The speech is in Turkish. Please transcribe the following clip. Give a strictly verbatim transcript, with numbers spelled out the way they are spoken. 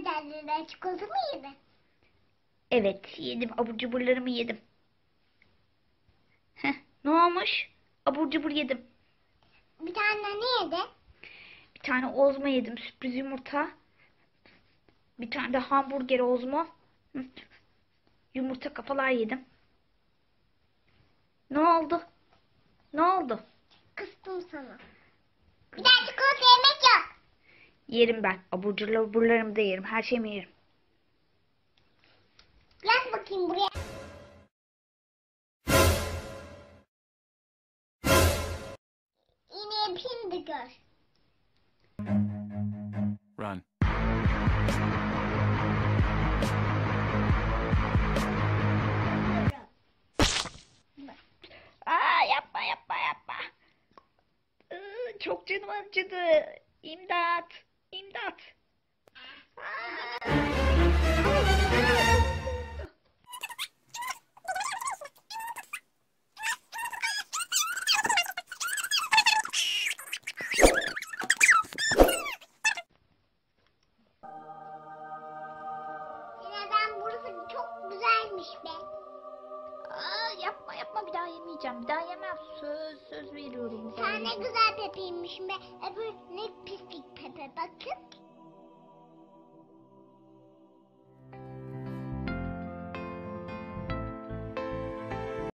Sen çikolata mı yedin? Evet, yedim. Abur cuburlarımı yedim. Heh, ne olmuş? Abur cubur yedim. Bir tane ne yedin? Bir tane ozma yedim. Sürpriz yumurta. Bir tane de hamburger ozma. Hı. Yumurta kafalar yedim. Ne oldu? Ne oldu? Kıstım sana. Bir daha çikolata yemek yok. Yerim ben. Abur cuburlarımı da yerim. Her şeyimi yerim. Yaz bakayım buraya. Yine yapayım da gör. Run. Aa, yapma yapma yapma. Iı, çok canım acıdı. İmdat. İmdat. Aa. Neden burası çok güzelmiş be. Aa, yapma yapma, bir daha yemeyeceğim. Bir daha yemem. Söz söz veriyorum. Bir daha Sen ne yemeyeceğim. güzel Pepe'ymiş be. Öbür ne pislik Pepe bakın.